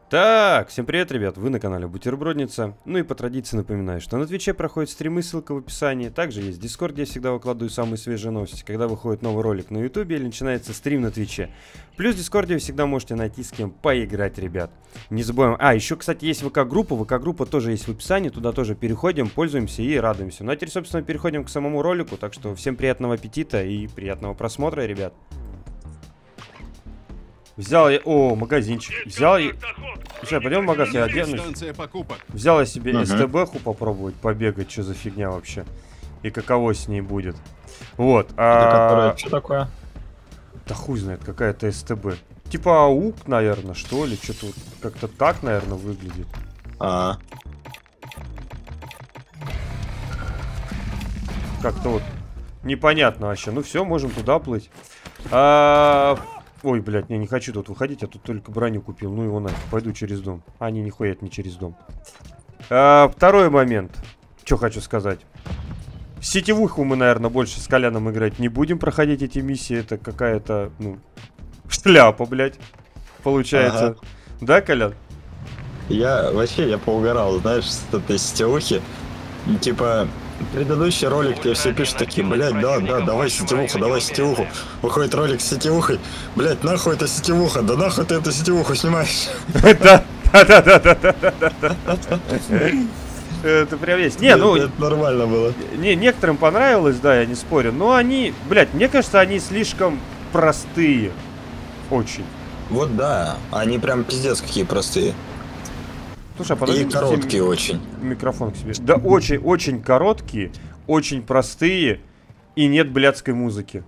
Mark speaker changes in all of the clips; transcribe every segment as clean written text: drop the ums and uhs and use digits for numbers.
Speaker 1: Так, всем привет, ребят, вы на канале Бутербродница. Ну и по традиции напоминаю, что на Твиче проходят стримы, ссылка в описании. Также есть Дискорд, где я всегда выкладываю самые свежие новости, когда выходит новый ролик на Ютубе или начинается стрим на Твиче. Плюс в Дискорде вы всегда можете найти с кем поиграть, ребят. Не забываем. Еще, кстати, есть ВК-группа, ВК-группа тоже есть в описании, туда тоже переходим, пользуемся и радуемся. Ну а теперь, собственно, переходим к самому ролику, так что всем приятного аппетита и приятного просмотра, ребят. Взял я... О, магазинчик. Взял я... Сейчас, пойдем в магазин, я оденусь. Взял я себе СТБ-ху попробовать, побегать, что за фигня вообще. И каково с ней будет. Вот.
Speaker 2: Что такое?
Speaker 1: Да хуй знает, какая-то СТБ. Типа АУК, наверное, что ли. Что-то вот как-то так, наверное, выглядит. Как-то вот непонятно вообще. Ну все, можем туда плыть. Ой, блядь, не хочу тут выходить, я тут только броню купил. Ну его нафиг, пойду через дом. Не, нихуя, это не через дом. Второй момент. Что хочу сказать. В сетевуху мы, наверное, больше с Коляном играть не будем, проходить эти миссии. Это какая-то, ну, шляпа, блядь, получается. Ага. Да, Колян?
Speaker 2: Я поугарал, знаешь, с этой сетевухи. Типа... Предыдущий ролик, тебе все пишут такие, блядь, да, давай сетевуху. Выходит ролик с сетевухой, блядь, нахуй это сетевуха, да нахуй ты эту сетевуху снимаешь.
Speaker 1: Да. Это прям есть. Не, ну...
Speaker 2: Это нормально было.
Speaker 1: Не, некоторым понравилось, да, я не спорю, но они, блядь, мне кажется, они слишком простые. Очень.
Speaker 2: Вот да, они прям пиздец какие простые.
Speaker 1: Слушай, подожди,
Speaker 2: и короткие очень.
Speaker 1: Микрофон к себе. Да, очень короткие, очень простые, и нет блядской музыки.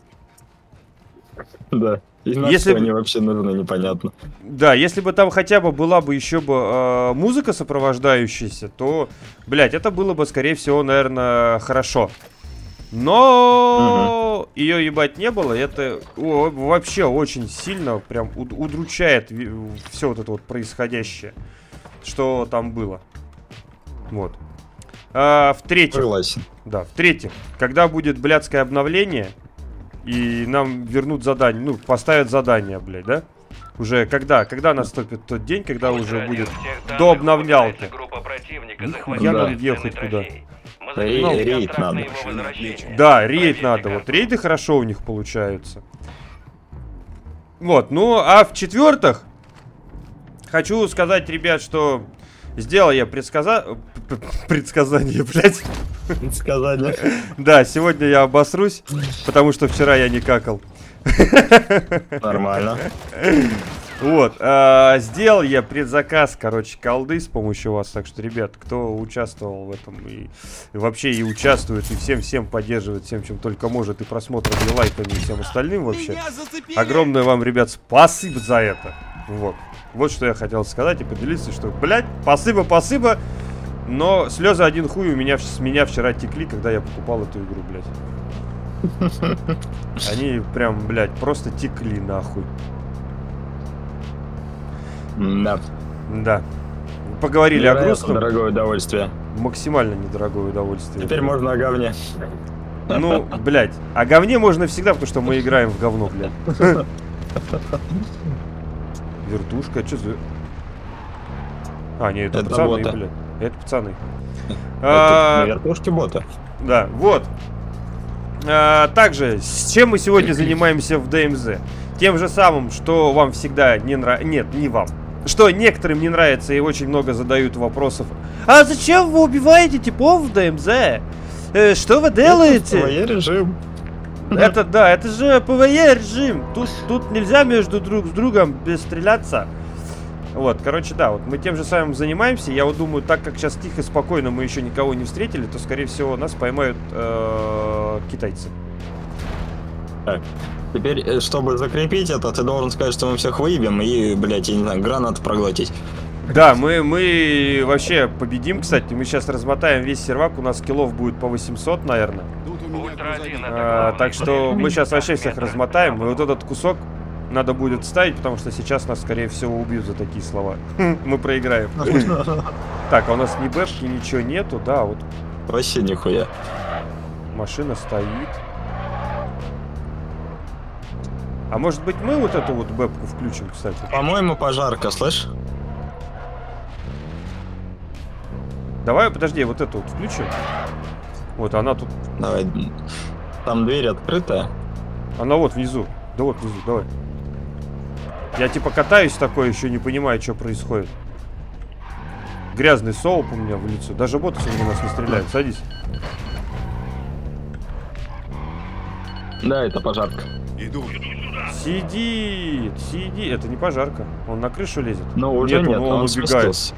Speaker 2: Да. И на что они вообще нужны, непонятно.
Speaker 1: Да, если бы там хотя бы была бы еще бы музыка сопровождающаяся, то, блядь, это было бы, скорее всего, наверное, хорошо. Но ее ебать не было, это вообще очень сильно прям удручает все вот это вот происходящее, что там было. Вот. В-третьих, когда будет блядское обновление, и нам вернут задание, ну, поставят задание, блядь, да? Уже когда наступит тот день, когда уже будет до обновлялки. Нихуя нам ехать куда.
Speaker 2: Рейд надо.
Speaker 1: Да, рейд надо. Вот рейды хорошо у них получаются. Вот, ну, а в-четвертых, хочу сказать, ребят, что сделал я предсказание, блядь.
Speaker 2: Предсказание.
Speaker 1: Да, сегодня я обосрусь, потому что вчера я не какал.
Speaker 2: Нормально.
Speaker 1: Вот, сделал я предзаказ, короче, колды с помощью вас. Так что, ребят, кто участвовал в этом и вообще и участвует, и всем поддерживает, всем, чем только может, и просмотром, и лайками, и всем остальным вообще. Огромное вам, ребят, спасибо за это. Вот что я хотел сказать и поделиться, что, блядь, спасибо, но слезы один хуй с меня вчера текли, когда я покупал эту игру, блядь. Они прям, блядь, просто текли нахуй. Да. Поговорили о грустном.
Speaker 2: Дорогое удовольствие.
Speaker 1: Максимально недорогое удовольствие.
Speaker 2: Теперь можно о говне.
Speaker 1: Ну, блядь, о говне можно всегда, потому что мы играем в говно, блядь. Вертушка, что за... Нет, это пацаны, бота. Блядь. Это пацаны.
Speaker 2: Это вертушки бота.
Speaker 1: Да, вот. Также, с чем мы сегодня занимаемся в ДМЗ? Тем же самым, что вам всегда не нравится... Нет, не вам. Что некоторым не нравится и очень много задают вопросов. А зачем вы убиваете типов в ДМЗ? Что вы делаете?
Speaker 2: Это ПВЕ режим.
Speaker 1: Это да, это же ПВЕ режим. Тут нельзя между друг с другом стреляться. Вот, короче, да, вот мы тем же самым занимаемся. Я вот думаю, так как сейчас тихо, спокойно мы еще никого не встретили, то, скорее всего, нас поймают китайцы.
Speaker 2: Так, теперь, чтобы закрепить это, ты должен сказать, что мы всех выебем и, блядь, я не знаю, гранат проглотить.
Speaker 1: Да, мы вообще победим, кстати. Мы сейчас размотаем весь сервак, у нас киллов будет по 800, наверное. Так что мы сейчас вообще всех размотаем. И вот этот кусок надо будет ставить, потому что сейчас нас, скорее всего, убьют за такие слова. Мы проиграем. Так, а у нас ни бэшки, ничего нету, да, вот.
Speaker 2: Вообще нихуя.
Speaker 1: Машина стоит. А может быть мы вот эту вот бэбку включим, кстати?
Speaker 2: По-моему, пожарка, слышь?
Speaker 1: Давай, подожди, вот эту вот включим. Вот она тут.
Speaker 2: Давай. Там дверь открытая.
Speaker 1: Она вот внизу. Да вот внизу, давай. Я типа катаюсь такой, еще не понимаю, что происходит. Грязный соуп у меня в лицо. Даже боты сегодня нас не стреляют. Садись.
Speaker 2: Да, это пожарка.
Speaker 3: Иду.
Speaker 1: Сиди, сиди. Это не пожарка. Он на крышу лезет.
Speaker 2: Но уже нет,
Speaker 1: он
Speaker 2: он
Speaker 1: убегает.
Speaker 2: спустился.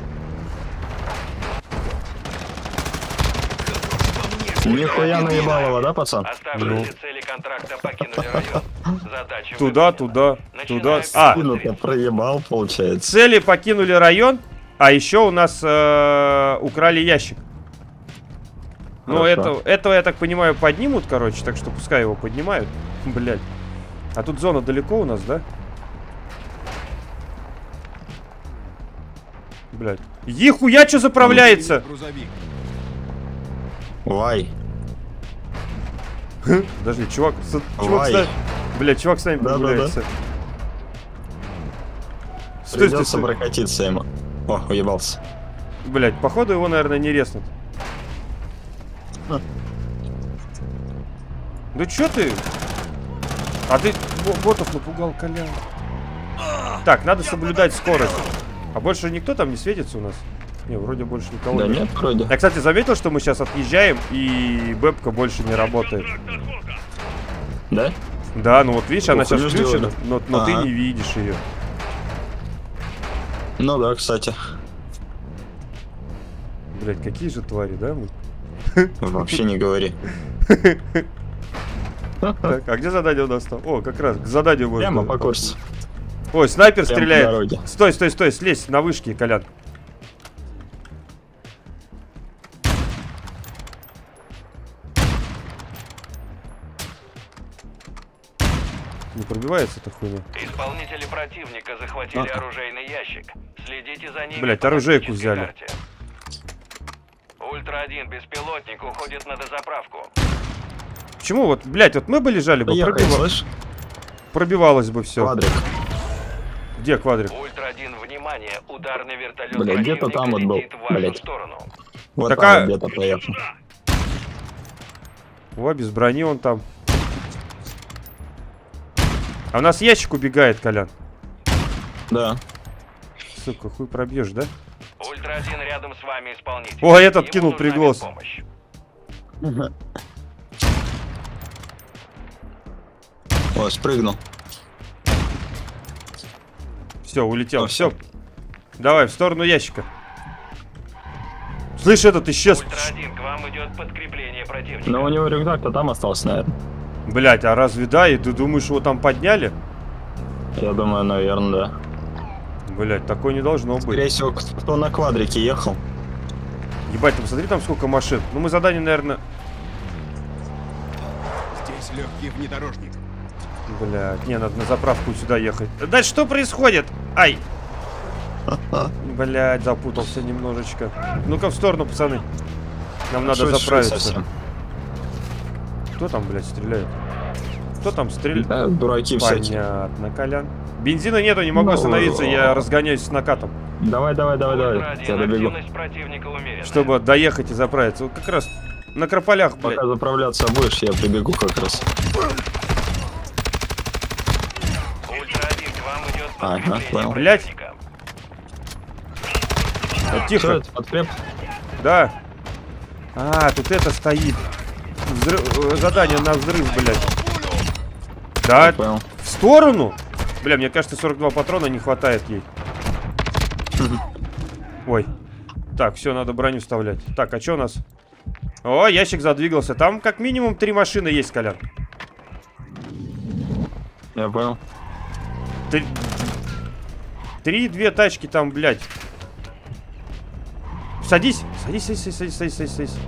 Speaker 2: Нихуя наебалово, да, пацан?
Speaker 4: Оставшиеся цели контракта покинули район. Задача
Speaker 1: Туда,
Speaker 4: выполнена.
Speaker 1: туда, туда.
Speaker 4: Начинаю
Speaker 2: Ну-то проебал, получается.
Speaker 1: Цели покинули район, а еще у нас украли ящик. Ну,
Speaker 2: Хорошо.
Speaker 1: этого, я так понимаю, поднимут, короче, так что пускай его поднимают. Блять. А тут зона далеко у нас, да? Блять. Ехуя, что заправляется?
Speaker 3: Грузовик.
Speaker 2: Вай.
Speaker 1: Подожди, чувак,
Speaker 2: Вай.
Speaker 1: Блять, чувак с нами
Speaker 2: Да-да-да.
Speaker 1: прогуляется. Стой, стой,
Speaker 2: Придется
Speaker 1: стой.
Speaker 2: прокатиться ему. О, уебался.
Speaker 1: Блять, походу его, наверное, не резнут. Да чё ты? А ты ботов напугал, Колян. Так, надо соблюдать скорость. А больше никто там не светится у нас? Не, вроде больше никого
Speaker 2: Да нет, вроде.
Speaker 1: Я, кстати, заметил, что мы сейчас отъезжаем, и бэбка больше не работает.
Speaker 2: Да?
Speaker 1: Да, ну вот видишь, она
Speaker 2: Ох,
Speaker 1: сейчас
Speaker 2: не
Speaker 1: включена,
Speaker 2: сделали.
Speaker 1: но ты
Speaker 2: Ага.
Speaker 1: не видишь ее.
Speaker 2: Ну да, кстати.
Speaker 1: Блять, какие же твари, да, мы?
Speaker 2: Вообще не говори.
Speaker 1: Так, а где задание у нас там? О, как раз, к заданию можно.
Speaker 2: Прямо по курсу.
Speaker 1: Ой, снайпер
Speaker 2: Прямо по
Speaker 1: стреляет.
Speaker 2: дороге.
Speaker 1: Стой, стой, стой, слезь на вышке, Колян. Не пробивается эта хуйня.
Speaker 4: Исполнители противника захватили оружейный ящик. Следите за ними.
Speaker 1: Блядь,
Speaker 4: по
Speaker 1: оружейку
Speaker 4: тактической
Speaker 1: взяли.
Speaker 4: карте. Ультра-1, беспилотник уходит на дозаправку.
Speaker 1: Почему вот, блядь, вот мы бы лежали бы,
Speaker 2: Поехали, слышь?
Speaker 1: пробивалось бы все.
Speaker 2: Квадрик.
Speaker 1: Где квадрик?
Speaker 4: Ультра-1, внимание, ударный вертолет
Speaker 2: Блядь, где-то
Speaker 4: противника
Speaker 2: там вот был.
Speaker 4: летит в вашу
Speaker 2: Блядь.
Speaker 4: сторону.
Speaker 2: Вот
Speaker 1: Так,
Speaker 2: там
Speaker 1: а-
Speaker 2: вот где-то поехал.
Speaker 1: О, без брони он там. А у нас ящик убегает, Колян.
Speaker 2: Да.
Speaker 1: Сука, хуй пробьешь, да?
Speaker 4: Ультра-1 рядом с вами исполнитель.
Speaker 1: О, этот
Speaker 4: Ему
Speaker 1: кинул
Speaker 4: нужна
Speaker 1: приглас.
Speaker 4: помощь.
Speaker 2: О, спрыгнул.
Speaker 1: Все, улетел.
Speaker 2: Ну,
Speaker 1: Все.
Speaker 2: всё.
Speaker 1: Давай, в сторону ящика. Слышь, этот исчез.
Speaker 4: Ультра-1, к вам идет подкрепление противника.
Speaker 2: Но у него рюкзак-то там остался, наверное.
Speaker 1: Блять, а разве да? И ты думаешь, его там подняли?
Speaker 2: Я думаю, наверное, да.
Speaker 1: Блять, такое не должно быть.
Speaker 2: Скорее всего, кто на квадрике ехал.
Speaker 1: Ебать, ты посмотри, там сколько машин. Ну, мы задание, наверное...
Speaker 3: Здесь легкий внедорожник.
Speaker 1: Блять, не, надо на заправку сюда ехать. Да что происходит? Ай! Блять, запутался немножечко. Ну-ка в сторону, пацаны. Нам надо
Speaker 2: Шуть
Speaker 1: заправиться.
Speaker 2: совсем.
Speaker 1: Кто там, блядь, стреляет? Кто там стреляет?
Speaker 2: Да, дураки всякие.
Speaker 1: Понятно, Колян. Бензина нету, не могу
Speaker 2: Ну,
Speaker 1: остановиться, я разгоняюсь с накатом.
Speaker 2: Давай, давай, давай, давай.
Speaker 4: Ультра-1,
Speaker 2: Я добегу.
Speaker 4: активность противника умеренная.
Speaker 1: Чтобы доехать и заправиться. Вот как раз на Крополях, блядь.
Speaker 2: Пока заправляться будешь, я прибегу как раз.
Speaker 4: Ультра-1, к вам идет
Speaker 2: Ага,
Speaker 4: подкрепление
Speaker 2: понял.
Speaker 1: Блядь.
Speaker 4: противника.
Speaker 1: Вот
Speaker 2: Что
Speaker 1: тихо.
Speaker 2: это, подкреп?
Speaker 1: Да. А, тут это стоит. Задание на взрыв, блядь. Да,
Speaker 2: Понял.
Speaker 1: в сторону? Бля, мне кажется, 42 патрона не хватает ей. Ой. Так, все, надо броню вставлять. Так, а что у нас? О, ящик задвигался. Там как минимум 3 машины есть, Колян.
Speaker 2: Я понял.
Speaker 1: 3-2 тачки там, блядь. Садись. Садись, садись, садись, садись, садись, садись.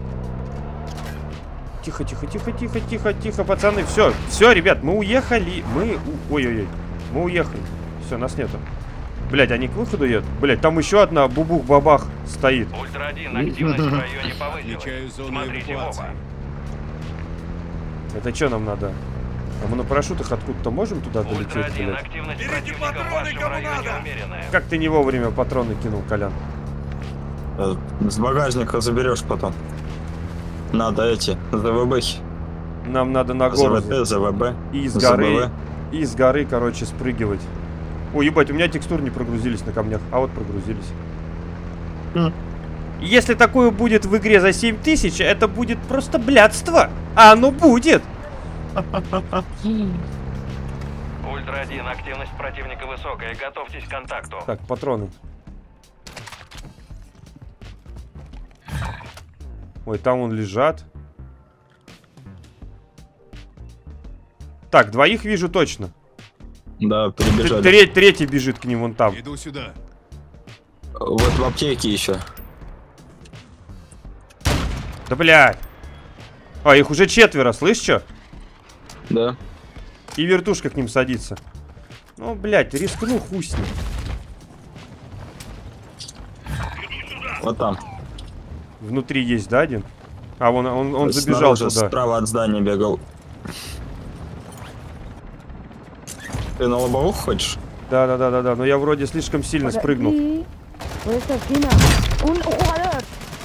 Speaker 1: Тихо, тихо, тихо, тихо, тихо, тихо, пацаны. Все, все, ребят, мы уехали. Ой-ой-ой. Мы уехали. Все, нас нету. Блядь, они к выходу едут. Блядь, там еще одна бубух-бабах стоит.
Speaker 4: Ультра-1, активность в районе повысилась.
Speaker 3: Отмечаю зону
Speaker 4: Смотрите в
Speaker 3: эвакуации.
Speaker 4: оба.
Speaker 1: Это что нам надо? А мы на парашютах откуда-то можем туда долететь,
Speaker 4: Ультра-1,
Speaker 1: блядь?
Speaker 4: активность противника в вашем районе умеренная.
Speaker 1: Как ты не вовремя патроны кинул, Колян?
Speaker 2: С багажника заберешь потом. Надо эти, ЗВБ.
Speaker 1: Нам надо на гору.
Speaker 2: ЗВТ, ЗВБ.
Speaker 1: И с горы,
Speaker 2: ЗБВ.
Speaker 1: и с горы, короче, спрыгивать. Ой, ебать, у меня текстуры не прогрузились на камнях. А вот прогрузились. Если такое будет в игре за 7000, это будет просто блядство. А оно будет.
Speaker 4: Ультра-1, активность противника высокая. Готовьтесь к контакту.
Speaker 1: Так, патроны. Ой, там он лежат. Так, двоих вижу точно.
Speaker 2: Да, перебежали.
Speaker 1: Третий бежит к ним вон там.
Speaker 3: Иду сюда.
Speaker 2: Вот в аптеке еще.
Speaker 1: Да блядь. А, их уже 4, слышь, чё?
Speaker 2: Да.
Speaker 1: И вертушка к ним садится. Ну, блядь, рискну, хуй с ним.
Speaker 2: Вот там.
Speaker 1: Внутри есть, да, один? А, вон он забежал
Speaker 2: Снаружи,
Speaker 1: туда.
Speaker 2: справа от здания бегал. Ты на лобовуху хочешь?
Speaker 1: Да, но я вроде слишком сильно спрыгнул.
Speaker 5: Puede ser China. Un jugador.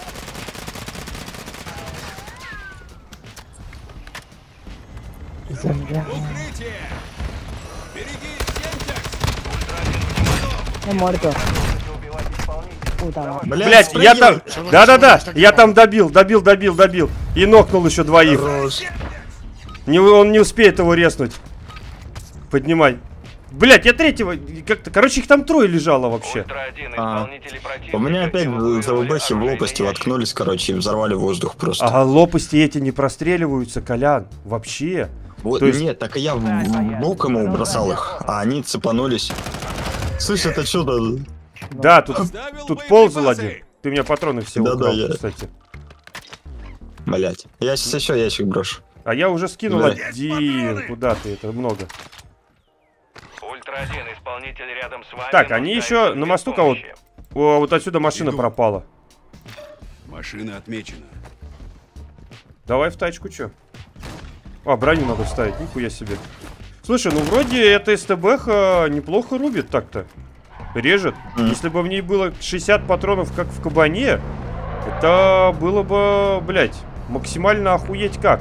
Speaker 3: Укрытие! Береги Сентекс!
Speaker 5: He muerto.
Speaker 4: Убивать исполнителя.
Speaker 5: Puta madre.
Speaker 1: Блядь, я там... Да, я там добил. И нокнул еще двоих.
Speaker 2: Хорош.
Speaker 1: Он не успеет его резнуть. Поднимай. Блядь, я третьего... Как-то... Короче, их там 3 лежало вообще.
Speaker 4: Ультра-1,
Speaker 2: А.
Speaker 4: исполнители противника.
Speaker 2: У меня опять
Speaker 4: эвакуировали
Speaker 2: ЗВБхи в
Speaker 4: оружейный
Speaker 2: лопасти
Speaker 4: ящик.
Speaker 2: воткнулись, короче, и взорвали воздух просто.
Speaker 1: А лопасти эти не простреливаются, Колян. Вообще.
Speaker 2: Вот,
Speaker 1: То есть-
Speaker 2: нет, так и я в бок ему бросал их, а они цепанулись. Слышь, это что-то...
Speaker 1: Да, тут
Speaker 3: Оставил
Speaker 1: ползал
Speaker 3: боеприпасы.
Speaker 1: один. Ты у меня патроны все
Speaker 2: Да-да,
Speaker 1: украл,
Speaker 2: я-
Speaker 1: кстати.
Speaker 2: Блять. Я сейчас еще ящик брошу.
Speaker 1: А я уже скинул
Speaker 2: Да.
Speaker 1: один. Куда ты? Это много.
Speaker 4: Ультра-1, исполнитель рядом с вами.
Speaker 1: Так, они
Speaker 4: нуждается
Speaker 1: еще
Speaker 4: в
Speaker 1: на мосту кого-то...
Speaker 4: помощи.
Speaker 1: О, вот отсюда машина
Speaker 3: Иду.
Speaker 1: пропала.
Speaker 3: Машина отмечена.
Speaker 1: Давай в тачку, чё? А, броню надо вставить, нихуя себе. Слушай, ну вроде эта СТБХ неплохо рубит так-то. Режет. Если бы в ней было 60 патронов, как в кабане, это было бы, блядь, максимально охуеть как.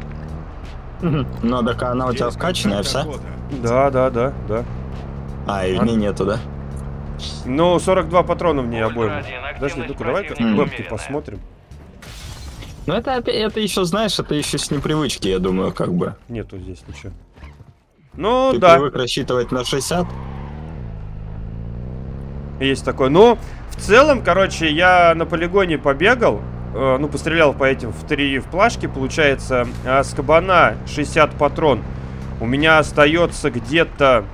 Speaker 2: Ну, так она у тебя
Speaker 3: Здесь
Speaker 2: вкачанная вся?
Speaker 3: охота.
Speaker 1: Да.
Speaker 2: А, и в ней нету, да?
Speaker 1: Ну, 42 патрона в ней обоим.
Speaker 4: Ультра-1,
Speaker 1: Подожди,
Speaker 4: активность
Speaker 1: ну-ка, давай-ка
Speaker 4: противника
Speaker 1: вебки
Speaker 4: умеренная.
Speaker 1: посмотрим.
Speaker 2: Ну, это еще, знаешь, это еще с непривычки, я думаю, как бы.
Speaker 1: Нету здесь ничего. Ну,
Speaker 2: Ты
Speaker 1: да.
Speaker 2: привык рассчитывать на 60?
Speaker 1: Есть такое. Ну, в целом, короче, я на полигоне побегал. Ну, пострелял по этим в 3 в плашке. Получается, с кабана 60 патрон. У меня остается где-то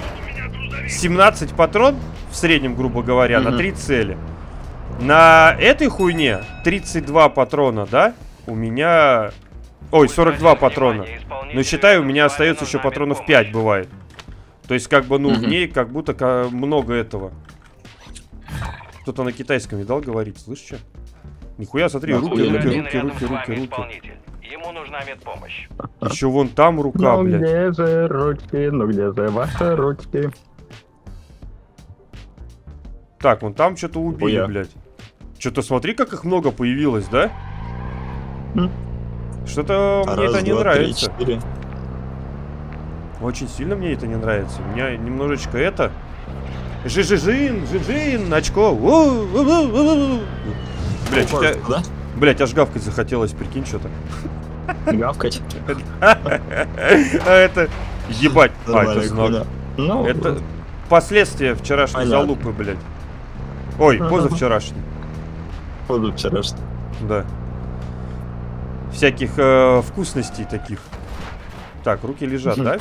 Speaker 1: 17 патрон, в среднем, грубо говоря, на 3 цели. На этой хуйне 32 патрона, да? У меня... Ой, 42 патрона. Но считай, у меня остается еще патронов 5 бывает. То есть, как бы, ну, в ней как будто много этого. Кто-то на китайском не дал говорить, слышишь, что? Нихуя, смотри, руки.
Speaker 4: Ему нужна медпомощь.
Speaker 1: Еще вон там рука,
Speaker 2: Ну
Speaker 1: блядь.
Speaker 2: где же ручки, ну где же ваши ручки?
Speaker 1: Так, вон там что-то убили,
Speaker 2: Хуя.
Speaker 1: блядь. Что-то смотри, как их много появилось, да? Что-то мне
Speaker 2: Раз,
Speaker 1: это не
Speaker 2: два, три,
Speaker 1: нравится.
Speaker 2: 4.
Speaker 1: Очень сильно мне это не нравится. У меня немножечко это... Жижин, очко. Блядь,
Speaker 2: Да?
Speaker 1: блядь, аж гавкать захотелось, прикинь, что-то.
Speaker 2: Гавкать.
Speaker 1: А это... Ебать. А, это
Speaker 2: Нормально,
Speaker 1: знак.
Speaker 2: хуйня. Ну,
Speaker 1: Это последствия вчерашней
Speaker 2: Понятно.
Speaker 1: залупы, блядь. Ой, позавчерашней.
Speaker 2: буду вчерашний.
Speaker 1: Да. Всяких вкусностей таких. Так, руки лежат, да?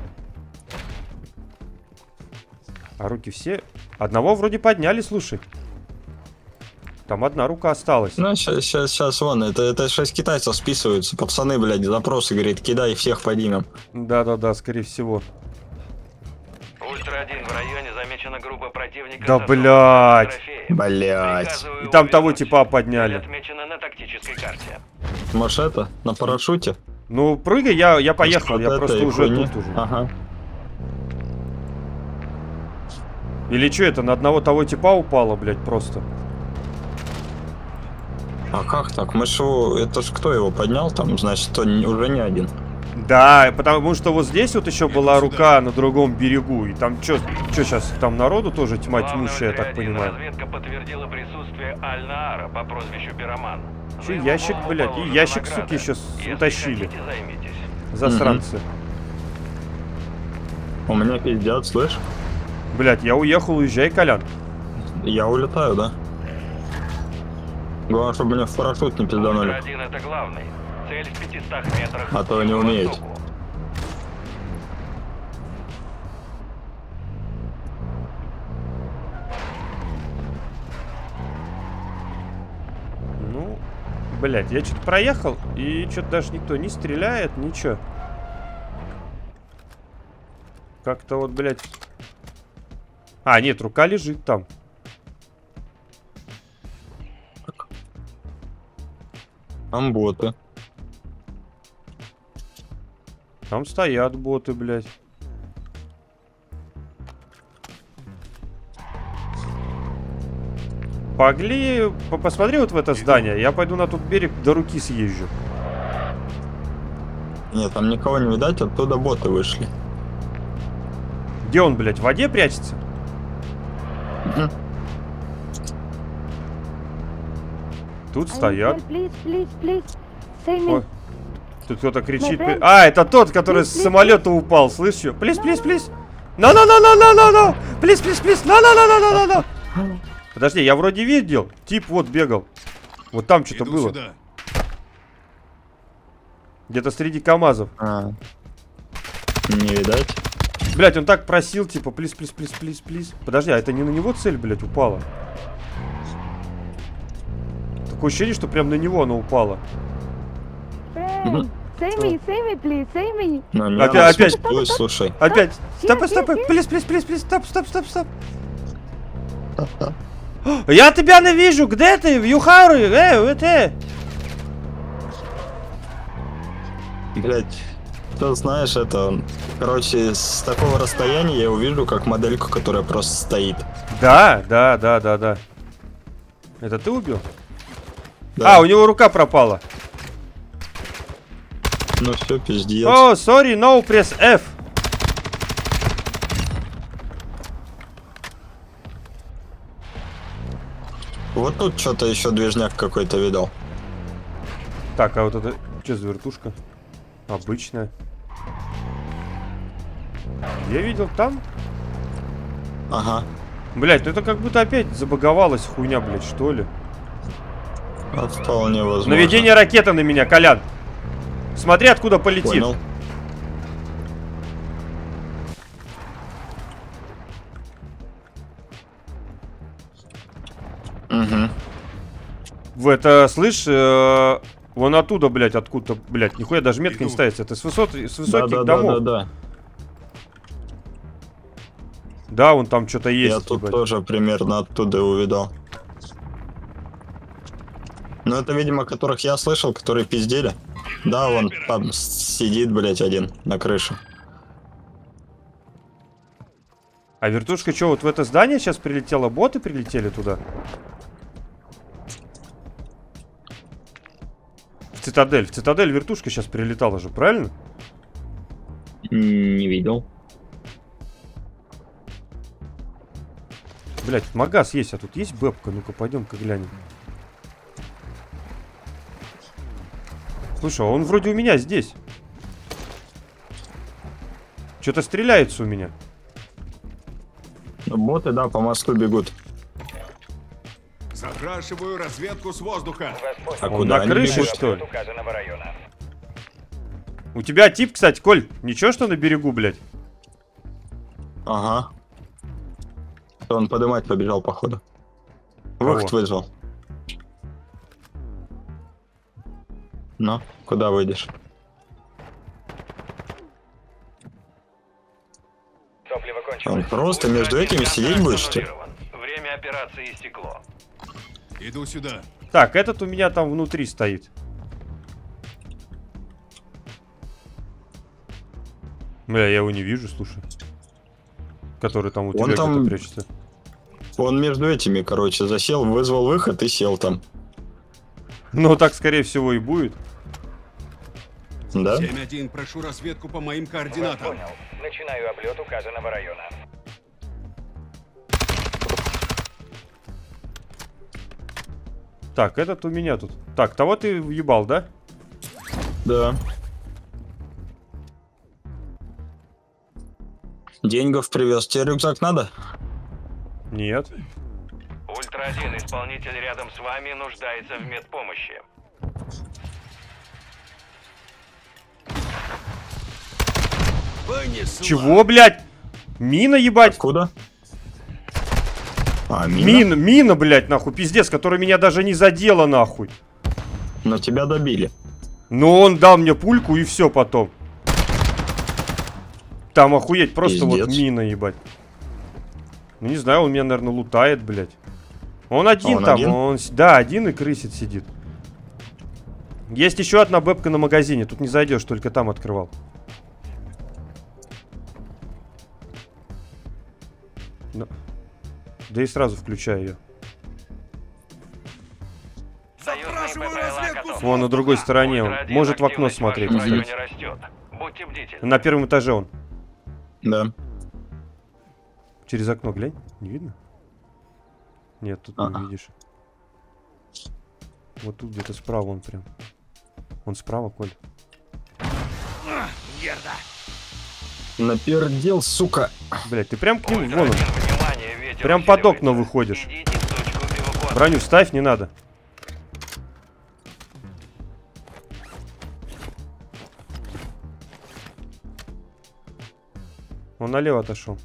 Speaker 1: А руки все... Одного вроде подняли, слушай. Там одна рука осталась.
Speaker 2: Ну, сейчас вон, это 6 китайцев списываются. Пацаны, блядь, запросы, говорит, кидай, всех поднимем.
Speaker 1: Да, скорее всего.
Speaker 4: Ультра-1, в районе замечена группа противника.
Speaker 1: Да,
Speaker 4: со
Speaker 1: блядь.
Speaker 4: трофеем.
Speaker 2: Блядь.
Speaker 4: Приказываю
Speaker 1: И там того
Speaker 4: увернуть.
Speaker 1: типа подняли.
Speaker 4: Цель отмечена на тактической карте.
Speaker 2: Может это, на парашюте?
Speaker 1: Ну, прыгай, я поехал, я
Speaker 2: Вот
Speaker 1: просто
Speaker 2: этой
Speaker 1: уже
Speaker 2: хуйни.
Speaker 1: тут уже.
Speaker 2: Ага.
Speaker 1: Или что это, на одного того типа упало, блядь, просто?
Speaker 2: А как так? Мы ж его... Это ж кто его поднял там? Значит, то уже не один.
Speaker 1: Да, потому что вот здесь вот еще была рука на другом берегу. И там что сейчас? Там народу тоже тьма тьмущая, я так понимаю.
Speaker 4: Разведка подтвердила присутствие Аль-Наара по прозвищу Пироман.
Speaker 1: Че, ящик, блядь, и ящик, суки, еще утащили. Засранцы.
Speaker 2: У меня пиздят, слышь?
Speaker 1: Блядь, я уехал, уезжай, Колян.
Speaker 2: Я улетаю, да? Главное, чтобы меня в парашют не пизданули.
Speaker 4: Один это главный. Цель в 500 метрах.
Speaker 2: А то не умеете.
Speaker 1: Ну, блядь, я что-то проехал, и что-то даже никто не стреляет, ничего. Как-то вот, блядь... А, нет, рука лежит там.
Speaker 2: Там боты.
Speaker 1: Там стоят боты, блядь. Погли, посмотри вот в это здание. Я пойду на тот берег, до руки съезжу.
Speaker 2: Нет, там никого не видать, оттуда боты вышли.
Speaker 1: Где он, блядь, в воде прячется? Тут стоят.
Speaker 5: Please, please, please. Save me.
Speaker 1: Ой, тут кто-то кричит.
Speaker 5: My friend.
Speaker 1: А, это тот, который с
Speaker 5: Please, please,
Speaker 1: самолета упал, слышишь? Плиз, плиз, плиз. No. Плиз, плиз, плиз. No. Подожди, я вроде видел. Тип вот бегал. Вот там что-то
Speaker 3: Иду
Speaker 1: было.
Speaker 3: сюда.
Speaker 1: Где-то среди КамАЗов.
Speaker 2: Не видать.
Speaker 1: Блять, он так просил, типа, плиз, плиз, плиз, плиз, плиз. Подожди, а это не на него цель, блять, упала? Такое ощущение, что прям на него она упала.
Speaker 5: Friend, save me, please, save me.
Speaker 2: Но не
Speaker 1: Опять-
Speaker 2: она
Speaker 1: опять.
Speaker 2: спустилась, слушай.
Speaker 1: Опять.
Speaker 5: Here,
Speaker 1: Стоп,
Speaker 5: here.
Speaker 1: плиз, плиз, плиз, плиз, стоп. Я тебя не вижу, где ты? В Юхару, ты?
Speaker 2: Блять, ты знаешь, это... Короче, с такого расстояния я увижу как модельку, которая просто стоит.
Speaker 1: Да. Это ты убил?
Speaker 2: Да.
Speaker 1: А, у него рука пропала.
Speaker 2: Ну все, пиздец.
Speaker 1: О, sorry, no, press F.
Speaker 2: Вот тут что-то еще движняк какой-то видал.
Speaker 1: Так, а вот это... Что за вертушка? Обычная. Я видел там.
Speaker 2: Ага.
Speaker 1: Блять, ну это как будто опять забаговалась хуйня, блять, что ли?
Speaker 2: Вполне возможно.
Speaker 1: Наведение ракеты на меня, Колян. Смотри, откуда полетит.
Speaker 2: Понял. Угу.
Speaker 1: В это, слышь, вон оттуда, блять, откуда-то, блять, нихуя даже метка не ставится. Это с высоких домов.
Speaker 2: Да.
Speaker 1: Да, вон там что-то есть.
Speaker 2: Я тут
Speaker 1: ебать.
Speaker 2: тоже примерно оттуда увидал. Ну это, видимо, которых я слышал, которые пиздели. Да, вон там сидит, блять, один на крыше.
Speaker 1: А вертушка что, вот в это здание сейчас прилетела? Боты прилетели туда? В цитадель. В цитадель вертушка сейчас прилетала же, правильно?
Speaker 2: Не видел.
Speaker 1: Блять, тут магаз есть, а тут есть бэбка? Ну-ка, пойдем-ка глянем. Слушай, а он вроде у меня здесь. Что-то стреляется у меня.
Speaker 2: Боты, да, по мосту бегут.
Speaker 3: Запрашиваю разведку с воздуха.
Speaker 2: А
Speaker 1: Он
Speaker 2: куда
Speaker 1: на
Speaker 2: они
Speaker 1: крыше,
Speaker 2: бегут?
Speaker 1: что ли? У тебя тип, кстати, Коль, ничего, что на берегу, блядь?
Speaker 2: Ага. Он подымать побежал, походу. Выход
Speaker 1: Кого?
Speaker 2: вызвал. Ну, куда выйдешь?
Speaker 4: Топливо кончилось.
Speaker 2: Он просто между этими сидеть будет, что ли?
Speaker 4: Время операции истекло.
Speaker 3: Иду сюда.
Speaker 1: Так, этот у меня там внутри стоит. Бля, я его не вижу, слушай. Который там у
Speaker 2: Он
Speaker 1: тебя
Speaker 2: там-
Speaker 1: где-то прячется.
Speaker 2: Он между этими, короче, засел, вызвал выход и сел там.
Speaker 1: Ну, так, скорее всего, и будет.
Speaker 2: Да?
Speaker 3: 7-1, прошу разведку по моим координатам.
Speaker 4: Понял. Начинаю облет указанного района.
Speaker 1: Так, этот у меня тут. Так, того ты въебал, да?
Speaker 2: Да. Деньгов привез. Тебе рюкзак надо?
Speaker 1: Нет.
Speaker 4: Ультра-1, исполнитель рядом с вами нуждается в медпомощи.
Speaker 3: Понеслась.
Speaker 1: Чего, блядь? Мина, ебать?
Speaker 2: Откуда? А, мина?
Speaker 1: Мина, блядь, нахуй. Пиздец, которая меня даже не задела, нахуй.
Speaker 2: Но тебя добили.
Speaker 1: Но он дал мне пульку и все потом. Там охуеть, просто
Speaker 2: Пиздец.
Speaker 1: вот мина, ебать. Ну не знаю, он меня, наверное, лутает, блядь. Он один
Speaker 2: он
Speaker 1: там,
Speaker 2: один?
Speaker 1: да, один и крысит сидит. Есть еще одна бэбка на магазине, тут не зайдешь, только там открывал. Ну, да и сразу включаю ее.
Speaker 4: Союзные ППЛА готов.
Speaker 1: Вон на другой стороне он.
Speaker 4: Ультра-1,
Speaker 1: Может в окно
Speaker 4: активность в
Speaker 1: смотреть,
Speaker 4: вашем
Speaker 1: кстати.
Speaker 4: районе растет. Будьте бдительны.
Speaker 1: На первом этаже он.
Speaker 2: Да.
Speaker 1: Через окно глянь, не видно? Нет, тут не видишь. Вот тут где-то справа он прям. Он справа, Коль.
Speaker 2: Напердел, сука.
Speaker 1: Блять, ты прям к нему,
Speaker 4: Ультра-1,
Speaker 1: вон он.
Speaker 4: внимание, ветер
Speaker 1: Прям под окна
Speaker 4: усиливается.
Speaker 1: выходишь.
Speaker 4: Идите в точку эвакуации.
Speaker 1: Броню ставь, не надо. Он налево отошел.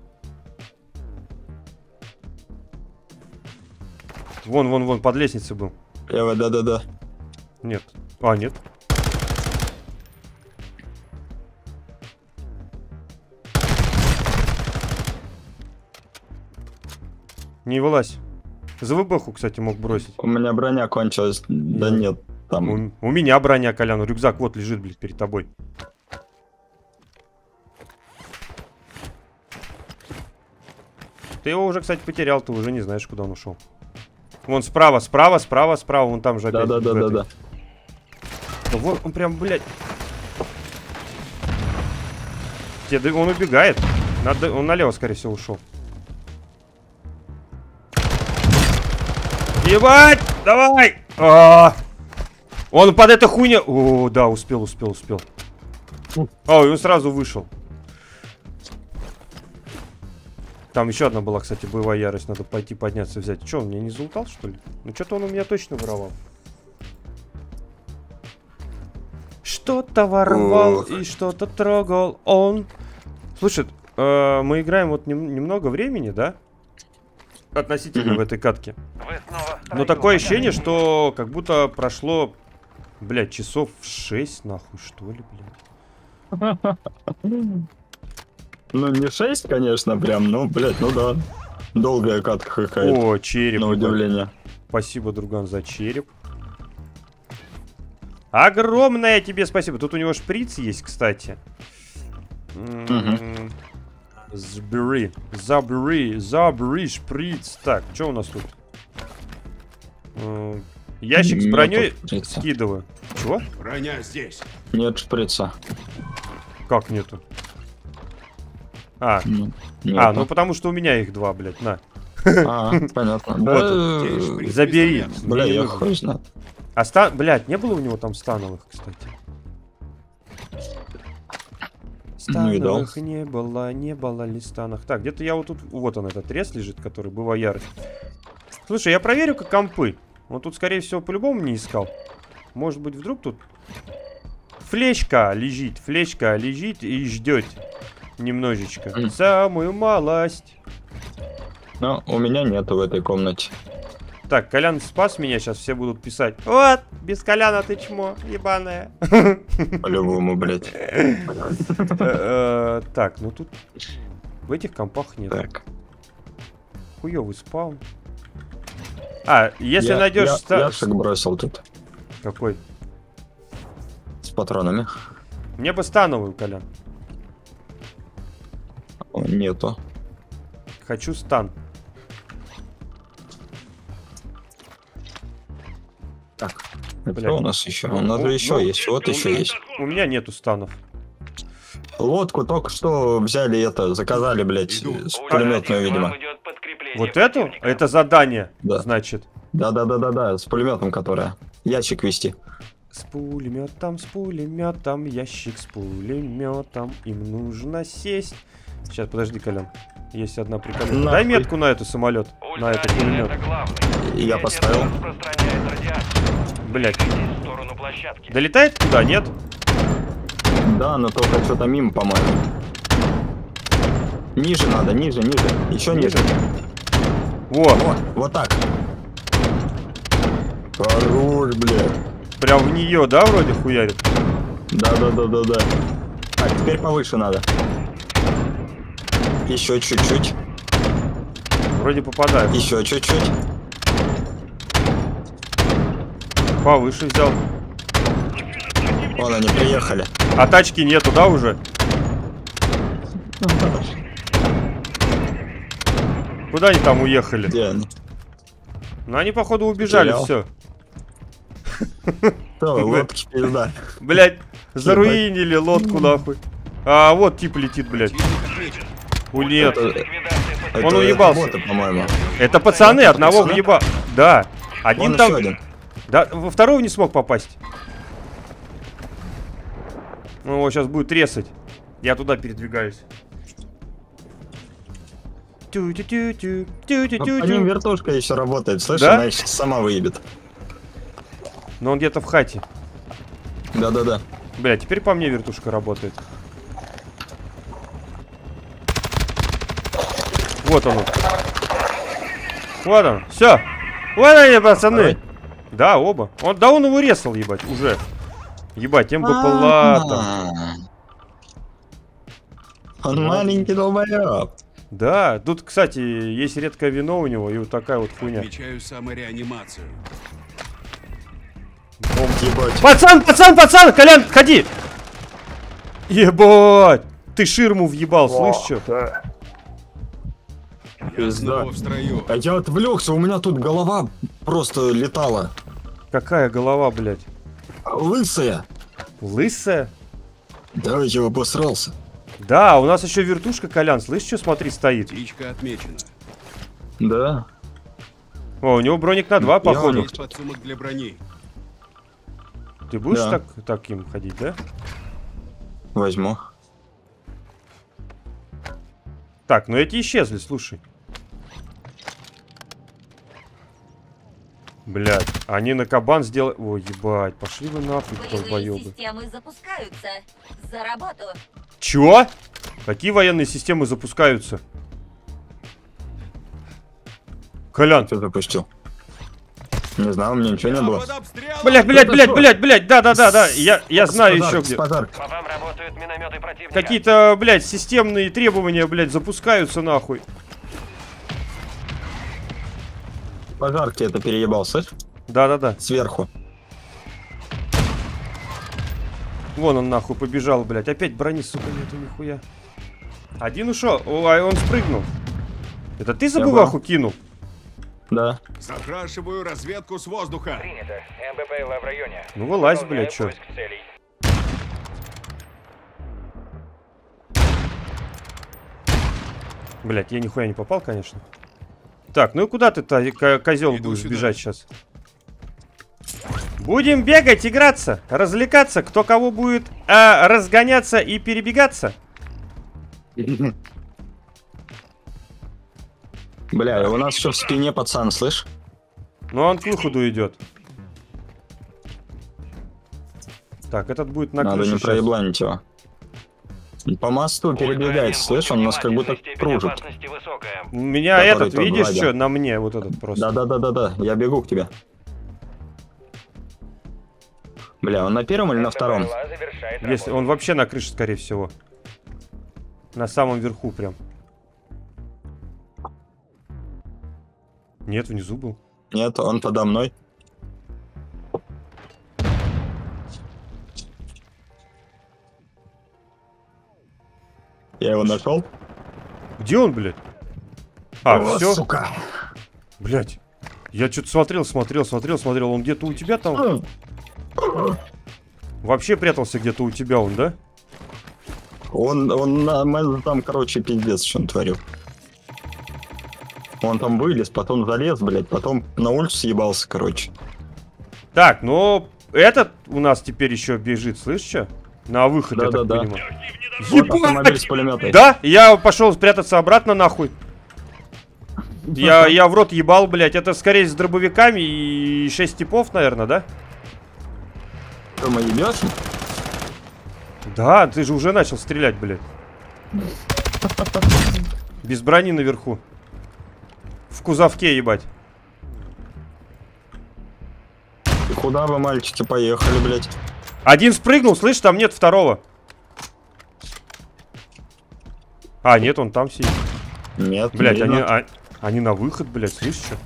Speaker 1: Вон, под лестницей был.
Speaker 2: Лево, да-да-да.
Speaker 1: Нет. А, нет. Не вылазь. За ВБХу, кстати, мог бросить.
Speaker 2: У меня броня кончилась. Да нет, там...
Speaker 1: У меня броня, Колян. Рюкзак вот лежит, блядь, перед тобой. Ты его уже, кстати, потерял. Ты уже не знаешь, куда он ушел. Вон справа. Вон там же опять.
Speaker 2: Да-да-да-да-да.
Speaker 1: Да вот он прям, блядь. Он убегает. Он налево, скорее всего, ушел. Ебать! Давай! Он под эту хуйню... О, да, успел. И он сразу вышел. Там еще одна была, кстати, боевая ярость. Надо пойти подняться, взять. Че, он меня не залутал, что ли? Ну, что-то он у меня точно воровал. Что-то воровал и что-то трогал он. Слушай, мы играем вот немного времени, да? Относительно в этой катке.
Speaker 4: Вы снова в
Speaker 1: Но такое ощущение, что как будто прошло, блядь, часов 6, нахуй, что ли, блядь.
Speaker 2: Ну, не 6, конечно, прям, ну, блядь, ну да. Долгая катка какая-то,
Speaker 1: О, череп.
Speaker 2: на удивление.
Speaker 1: Спасибо, друган, за череп. Огромное тебе спасибо. Тут у него шприц есть, кстати. Забери шприц. Так, что у нас тут? Ящик с броней скидываю. Чего?
Speaker 3: Броня здесь.
Speaker 2: Нет шприца.
Speaker 1: Как нету?
Speaker 2: Нету.
Speaker 1: Ну потому что у меня их два, блядь, на.
Speaker 2: Понятно.
Speaker 1: Вот. Забери.
Speaker 2: Бля,
Speaker 1: Мне не
Speaker 2: я
Speaker 1: нужно.
Speaker 2: хуй знаю.
Speaker 1: Блядь, не было у него там становых, кстати. Становых не было ли станов. Так, где-то я вот тут, вот он, этот рез лежит, который бывает ярость. Слушай, я проверю, как компы. Он тут, скорее всего, по-любому не искал. Может быть, вдруг тут флешка лежит и ждет немножечко. Самую малость.
Speaker 2: Ну, у меня нету в этой комнате.
Speaker 1: Так, Колян спас меня, сейчас все будут писать. Вот, без Коляна ты чмо, ебаная.
Speaker 2: По-любому, блядь.
Speaker 1: Так, ну тут в этих компах нет.
Speaker 2: Так.
Speaker 1: Хуёвый спаун. Если найдешь...
Speaker 2: Ящик бросил тут.
Speaker 1: Какой?
Speaker 2: С патронами.
Speaker 1: Мне бы становую, Колян.
Speaker 2: Нету.
Speaker 1: Хочу стан.
Speaker 2: Так. Что у нас еще? У нас же еще есть. Вот еще есть.
Speaker 1: У меня нету станов.
Speaker 2: Лодку только что взяли это, заказали, блядь,
Speaker 3: Иду.
Speaker 2: с пулеметную, видимо.
Speaker 4: Идет подкрепление
Speaker 1: Вот эту?
Speaker 4: противника.
Speaker 1: Это задание,
Speaker 2: Да.
Speaker 1: значит.
Speaker 2: Да, с пулеметом, которая. Ящик вести.
Speaker 1: С пулеметом, ящик с пулеметом. Им нужно сесть. Сейчас, подожди, Колян. Есть одна прикольная.
Speaker 2: Нахуй.
Speaker 1: Дай метку на эту самолет. На этот
Speaker 4: Ультра-1
Speaker 1: пулемет.
Speaker 4: это главный.
Speaker 2: Я
Speaker 4: Ветер
Speaker 2: поставил.
Speaker 4: распространяет радиацию.
Speaker 1: Блять.
Speaker 4: В сторону площадки.
Speaker 1: Долетает туда, нет?
Speaker 2: Да, но только что-то мимо, по-моему. Ниже надо, ниже. Еще ниже.
Speaker 1: Во,
Speaker 2: Вот так. Хорош, блядь.
Speaker 1: прям в нее, да, вроде хуярит?
Speaker 2: Да. Так, теперь повыше надо. Еще чуть-чуть.
Speaker 1: Вроде попадаю.
Speaker 2: Еще чуть-чуть.
Speaker 1: Повыше взял.
Speaker 2: Вон они приехали.
Speaker 1: А тачки нету, да, уже? Куда они там уехали?
Speaker 2: Где они?
Speaker 1: Ну, они, походу, убежали,
Speaker 2: Потерял.
Speaker 1: все.
Speaker 2: Что, лодки пизда.
Speaker 1: Блять, заруинили лодку, нахуй. А, вот тип летит, блядь.
Speaker 3: Противник отмечен.
Speaker 1: У нет.
Speaker 2: Это
Speaker 1: Он уебался.
Speaker 2: боты, по-моему.
Speaker 1: Это пацаны,
Speaker 2: Это
Speaker 1: одного
Speaker 2: пацаны?
Speaker 1: въеба. Да. Один
Speaker 2: Вон
Speaker 1: там...
Speaker 2: еще один.
Speaker 1: Да, во второго не смог попасть. Ну, его сейчас будет тресать. Я туда передвигаюсь. Тю-тю-тю-тю,
Speaker 2: По ним
Speaker 1: тю-тю-тю-тю.
Speaker 2: вертушка еще работает, слышишь?
Speaker 1: Да?
Speaker 2: Она сейчас сама выебет.
Speaker 1: Но он где-то в хате.
Speaker 2: Да.
Speaker 1: Бля, теперь по мне вертушка работает. Вот он. Вот он. Все. Вот они, пацаны.
Speaker 2: Давай.
Speaker 1: Да, оба. Да он его резал, ебать, уже. Ебать, МБ-плата.
Speaker 2: Он маленький долбоёб.
Speaker 1: Да, тут, кстати, есть редкое вино у него и вот такая вот хуйня.
Speaker 3: Отмечаю самореанимацию.
Speaker 2: Ебать.
Speaker 1: Пацан, Колян, ходи! Ебать! Ты ширму въебал, слышь, чё?
Speaker 3: Я
Speaker 2: Пизда.
Speaker 3: снова в строю.
Speaker 2: А я отвлекся, у меня тут голова просто летала.
Speaker 1: Какая голова, блядь?
Speaker 2: Лысая.
Speaker 1: Лысая?
Speaker 2: Да, я обосрался.
Speaker 1: Да, у нас еще вертушка, Колян, слышь, что, смотри, стоит.
Speaker 3: Птичка отмечена.
Speaker 2: Да.
Speaker 1: О, у него броник на 2, походу.
Speaker 3: Есть подсумок для брони.
Speaker 1: Ты будешь
Speaker 2: Да.
Speaker 1: таким ходить, да?
Speaker 2: Возьму.
Speaker 1: Так, ну эти исчезли, слушай. Блядь, они на кабан сделали... Ой, ебать, пошли вы нахуй,
Speaker 6: Боевые
Speaker 1: долбоёбы.
Speaker 6: системы запускаются. За работу.
Speaker 1: Чё? Какие военные системы запускаются? Колян.
Speaker 2: Что запустил? Не знаю, у меня ничего не было.
Speaker 3: Под обстрелом!
Speaker 1: Блядь, да, я знаю еще где.
Speaker 2: Пожар.
Speaker 4: По вам работают минометы противника.
Speaker 1: Какие-то, блядь, системные требования, блядь, запускаются нахуй.
Speaker 2: Пожарки это переебал, слышь?
Speaker 1: Да.
Speaker 2: Сверху.
Speaker 1: Вон он нахуй побежал, блядь. Опять брони, сука, нету нихуя. Один ушел. Ой, он спрыгнул. Это ты забываху кинул?
Speaker 2: Да.
Speaker 3: Запрашиваю разведку с воздуха.
Speaker 4: Принято. МБПЛ в районе.
Speaker 1: Ну вылазь,
Speaker 4: Выполняю
Speaker 1: блядь, чё.
Speaker 4: поиск целей.
Speaker 1: Блядь, я нихуя не попал, конечно. Так, ну и куда ты, козел,
Speaker 3: Иду
Speaker 1: будешь
Speaker 3: сюда.
Speaker 1: бежать сейчас? Будем бегать, играться, развлекаться. Кто кого будет разгоняться и перебегаться?
Speaker 2: Бля, у нас еще в спине пацан, слышь?
Speaker 1: Ну, он к выходу идет. Так, этот будет на
Speaker 2: Надо
Speaker 1: крыше
Speaker 2: не
Speaker 1: щас.
Speaker 2: проебланить его. По мосту передвигается, слышь? Он нас как будто
Speaker 4: Степень
Speaker 2: кружит.
Speaker 4: опасности высокая.
Speaker 1: У меня
Speaker 2: Который
Speaker 1: этот,
Speaker 2: там
Speaker 1: видишь,
Speaker 2: сзади.
Speaker 1: что? На мне вот этот просто.
Speaker 2: Да, я бегу к тебе. Бля, он на первом или на втором?
Speaker 4: МБПЛ завершает
Speaker 1: Если
Speaker 4: работу.
Speaker 1: он вообще на крыше, скорее всего. На самом верху прям. Нет, внизу был.
Speaker 2: Нет, он подо мной. Я его нашел.
Speaker 1: Где он, блядь? А,
Speaker 2: О,
Speaker 1: все?
Speaker 2: сука.
Speaker 1: Блядь. Я что-то смотрел. Он где-то у тебя там? Вообще прятался где-то у тебя он, да?
Speaker 2: Он там, короче, пиздец, что он творил. Он там вылез, потом залез, блядь, потом на улицу съебался, короче.
Speaker 1: Так, ну, этот у нас теперь еще бежит, слышишь, что? На выход, я так понимаю.
Speaker 2: Вот автомобиль с пулеметом.
Speaker 1: Да, я пошел спрятаться обратно, нахуй. Я в рот ебал, блядь. Это скорее с дробовиками и 6 типов, наверное, да?
Speaker 2: Что, мы ебешь?
Speaker 1: Да, ты же уже начал стрелять, блядь. Без брони наверху. В кузовке, ебать.
Speaker 2: И куда вы, мальчики, поехали, блядь?
Speaker 1: Один спрыгнул, слышь, там нет второго. А, нет, он там сидит.
Speaker 2: Нет,
Speaker 1: Блядь, они на выход, блядь, слышишь, что?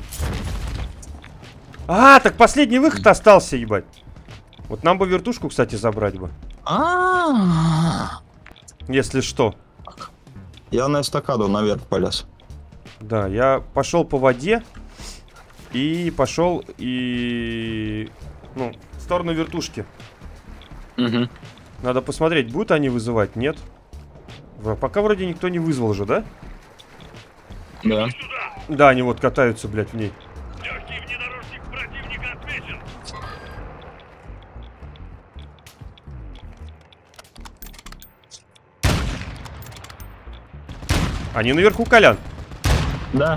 Speaker 1: А, так последний выход остался, ебать. Вот нам бы вертушку, кстати, забрать бы. Если что.
Speaker 2: Я на эстакаду наверх полез.
Speaker 1: Да, я пошел по воде. И пошел ну, в сторону вертушки.
Speaker 2: Угу.
Speaker 1: Надо посмотреть, будут они вызывать, нет? Пока вроде никто не вызвал же, да?
Speaker 2: Да.
Speaker 1: Да, они вот катаются, блядь, в ней.
Speaker 7: Легкий внедорожник противника отмечен.
Speaker 1: Они наверху, Колян.
Speaker 2: Да.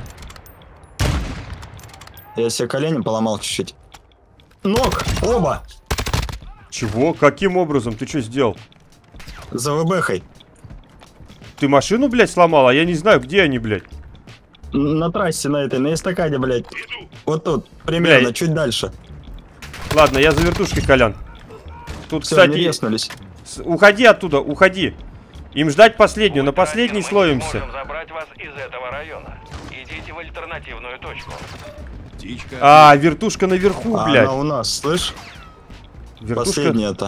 Speaker 2: Я себе колени поломал чуть-чуть. Ног! Оба!
Speaker 1: Чего? Каким образом? Ты что сделал?
Speaker 2: За ВБХой.
Speaker 1: Ты машину, блядь, сломал? А я не знаю, где они, блядь.
Speaker 2: На трассе на этой, на эстакаде, блядь. Вот тут, примерно,
Speaker 1: Блядь.
Speaker 2: чуть дальше.
Speaker 1: Ладно, я за вертушкой, Колян. Тут,
Speaker 2: Все,
Speaker 1: кстати,
Speaker 2: они резнулись.
Speaker 1: уходи оттуда, уходи. Им ждать последнюю, на последней
Speaker 4: Мы не
Speaker 1: словимся.
Speaker 4: сможем забрать вас из этого района. Идите в альтернативную точку.
Speaker 3: Птичка.
Speaker 1: А, вертушка наверху,
Speaker 2: А
Speaker 1: блядь.
Speaker 2: она у нас, слышь?
Speaker 1: Вертушка...
Speaker 2: Последняя-то.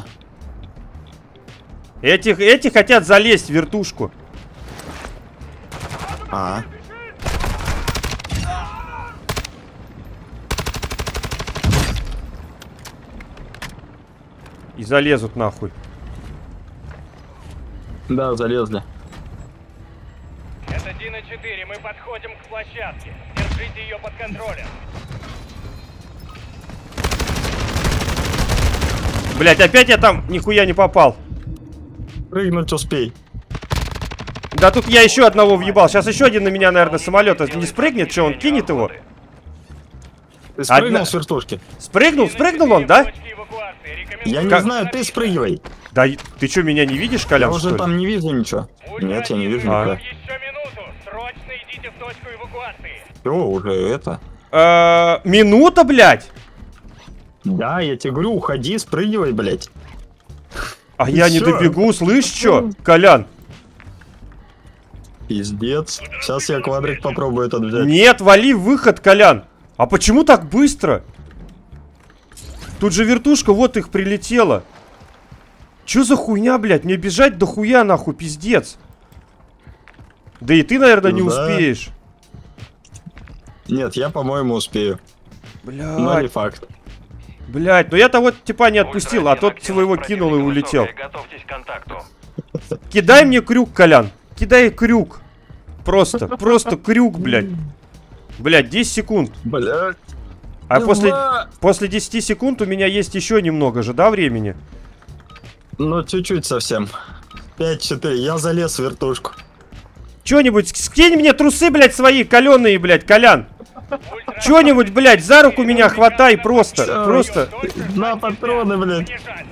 Speaker 1: Эти хотят залезть в вертушку.
Speaker 2: А.
Speaker 1: И залезут нахуй.
Speaker 2: Да, залезли.
Speaker 7: Это Дина-4, мы подходим к площадке. Держите ее под контролем.
Speaker 1: Блять, опять я там нихуя не попал.
Speaker 2: Прыгнуть успей.
Speaker 1: Да тут я еще одного въебал. Сейчас еще один на меня, наверное, самолет не спрыгнет. Что, он кинет его?
Speaker 2: Ты спрыгнул
Speaker 1: Одна-
Speaker 2: с вертушки?
Speaker 1: Спрыгнул он, да?
Speaker 7: Точки эвакуации.
Speaker 2: Я не
Speaker 1: Как-
Speaker 2: знаю, ты спрыгивай.
Speaker 1: Да ты что, меня не видишь,
Speaker 2: Я
Speaker 1: Колян,
Speaker 2: уже
Speaker 1: что ли?
Speaker 2: там не вижу ничего. Нет, я не вижу
Speaker 1: А.
Speaker 2: ничего.
Speaker 7: Еще минуту. Срочно идите в точку эвакуации.
Speaker 2: Все, уже это.
Speaker 1: Минута, блядь.
Speaker 2: Да, я тебе говорю, уходи, спрыгивай, блядь.
Speaker 1: А я не
Speaker 2: Всё.
Speaker 1: добегу, слышь, что? Колян.
Speaker 2: Пиздец. Сейчас я квадрик попробую этот взять.
Speaker 1: Нет, вали в выход, Колян. А почему так быстро? Тут же вертушка, вот их прилетела. Чё за хуйня, блядь? Мне бежать до хуя, нахуй, пиздец. Да и ты, наверное, не
Speaker 2: Да.
Speaker 1: успеешь.
Speaker 2: Нет, я, по-моему, успею. Но не
Speaker 1: Блядь,
Speaker 2: факт.
Speaker 1: блядь, ну я-то вот типа не отпустил, а тот своего кинул и улетел.
Speaker 4: Готовьтесь к контакту.
Speaker 1: Кидай мне крюк, Колян. Кидай крюк. Просто крюк, блядь. Блядь, 10 секунд.
Speaker 2: Блядь.
Speaker 1: А после 10 секунд у меня есть еще немного же, да, времени?
Speaker 2: Ну, чуть-чуть совсем. 5-4, я залез в вертушку.
Speaker 1: Чё-нибудь, скинь мне трусы, блядь, свои каленые, блядь, Колян. Чё-нибудь, блядь, за руку меня хватай просто.
Speaker 2: На патроны, блядь.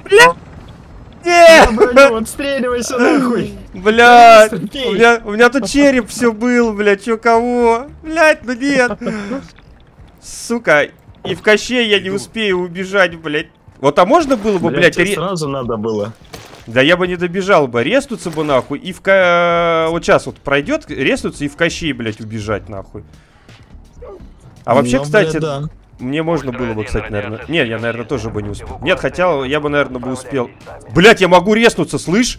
Speaker 1: Не!
Speaker 2: Броню, отстреливайся нахуй.
Speaker 1: Блядь,
Speaker 2: Быстро,
Speaker 1: у меня тут череп все был, блядь, чё кого? Блядь, ну нет. Сука, и в Кащей я не успею убежать, блядь. Вот, а можно было бы, блядь,
Speaker 2: тебе сразу надо было.
Speaker 1: Да я бы не добежал бы, резнуться бы нахуй и вот сейчас вот пройдет, резнуться и в Кащей, блядь, убежать нахуй. А вообще,
Speaker 2: Ну,
Speaker 1: кстати,
Speaker 2: блядь, да.
Speaker 1: мне можно было бы, кстати, наверное... Не, я, наверное, тоже бы не успел. Нет, хотя я бы, наверное, бы успел. Блядь, я могу резнуться, слышь?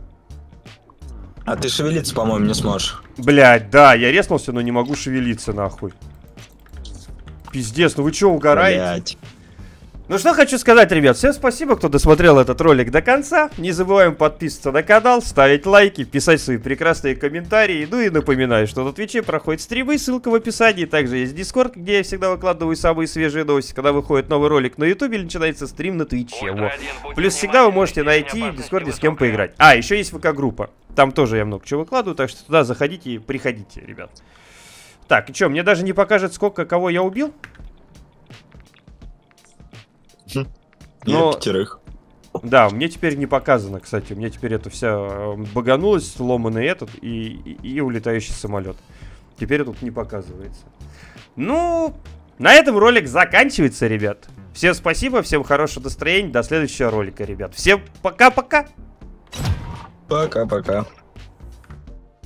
Speaker 2: А ты шевелиться, по-моему, не сможешь.
Speaker 1: Блядь, да, я резнулся, но не могу шевелиться, нахуй. Пиздец, ну вы чё, угораете?
Speaker 2: Блядь.
Speaker 1: Ну что хочу сказать, ребят, всем спасибо, кто досмотрел этот ролик до конца. Не забываем подписываться на канал, ставить лайки, писать свои прекрасные комментарии. Ну и напоминаю, что на Твиче проходят стримы, ссылка в описании. Также есть Дискорд, где я всегда выкладываю самые свежие новости. Когда выходит новый ролик на Ютубе или начинается стрим на Твиче. Вот. Плюс всегда вы можете найти в Дискорде с кем поиграть. А, еще есть ВК-группа. Там тоже я много чего выкладываю, так что туда заходите и приходите, ребят. Так, и что, мне даже не покажет, сколько кого я убил?
Speaker 2: Я 5.
Speaker 1: Да, мне теперь не показано, кстати. Мне теперь это вся баганулась, сломанный этот и улетающий самолет. Теперь тут не показывается. Ну, на этом ролик заканчивается, ребят. Всем спасибо, всем хорошего настроения. До следующего ролика, ребят. Всем пока-пока.
Speaker 2: Пока-пока.